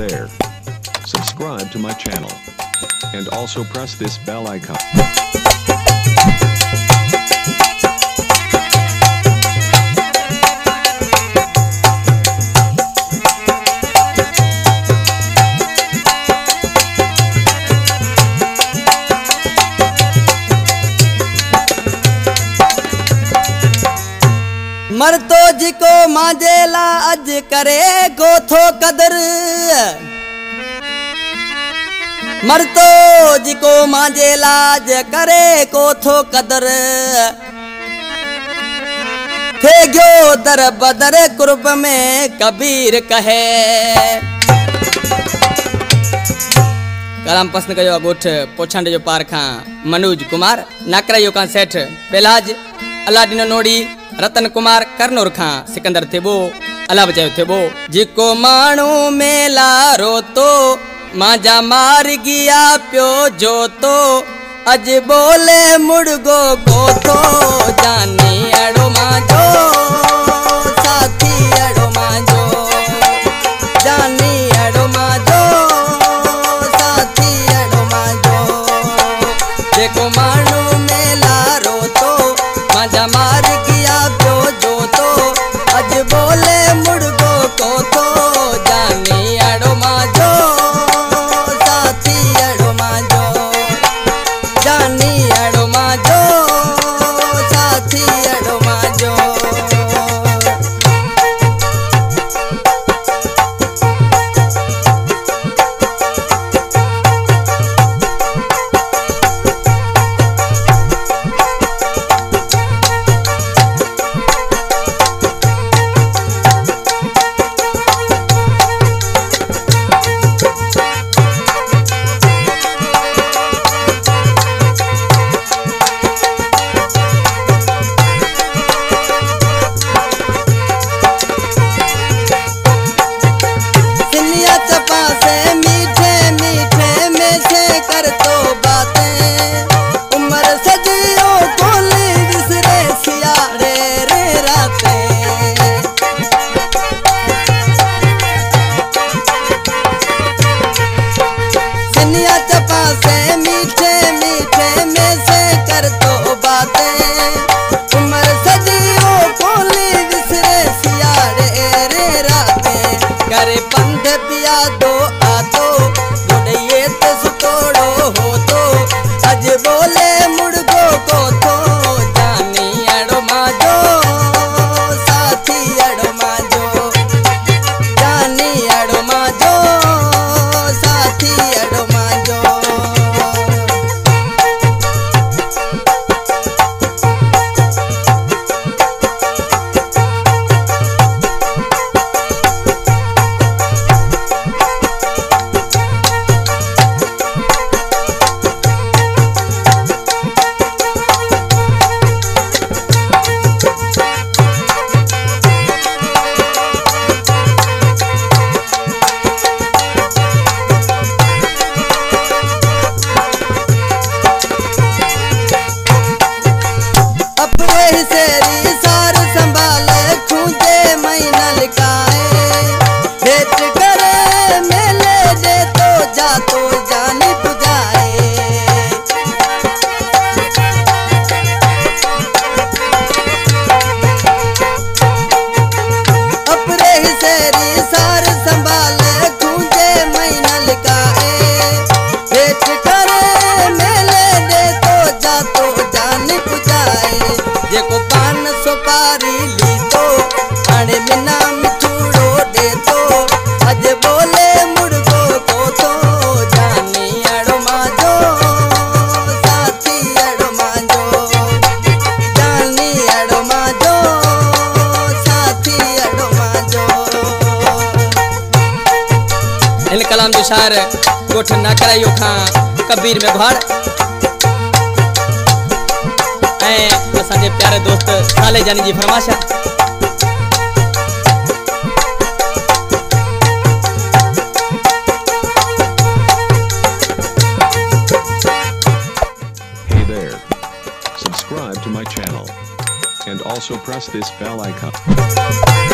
there. Subscribe to my channel. And also press this bell icon. मर तो जिको मांजेला अज करे गोथो कदर। मर तो जिको मांजेला अज करे गोथो कदर। थे गयो दर बदर कुर्ब में कबीर कहे। कलाम पसंद कयो गोठ पोछंड जो पार खां मनोज कुमार नाकरा यो का सेठ पेलाज अलादीन नोड़ी रतन कुमार करनौर खां सिकंदर थेबो अला बचायो थेबो। जिको मानू मेला रोतो मांजा मार गया प्यो जो तो अज बोले मुड़गो को तो जानी अड़ो मांजो साथी अड़ो मांजो जानी अड़ो मांजो साथी अड़ो मांजो। जिको मानू मेला रोतो मांजा मार बोले मुड़गो को तो जानी अड़ो मांजो साथी अड़ो मांजो जानी अड़ो मांजो साथी अड़ो मांजो। करे पंध पिया दो आतो गुड़िए तो सुतोड़ो हो तो अज बोले मुड़गो को तो जानी अड़ो मांजो साथी अड़ो मांजो जानी अड़ो मांजो साथी अड़ो मांजो। जेको पान सुपारी ली तो आने बिना मिठूड़ो दे तो अज बोले मुड़गो को तो जानी अड़ो मांजो साथी अड़ो मांजो जानी अड़ो मांजो साथी अड़ो मांजो। इन कलाम जो शार गोठ नाकरा यो खां कबीर में भाड़ असांजे प्यारे दोस्त साले जानी जी फरमाशा। Hey there. Subscribe to my channel and also press this bell icon.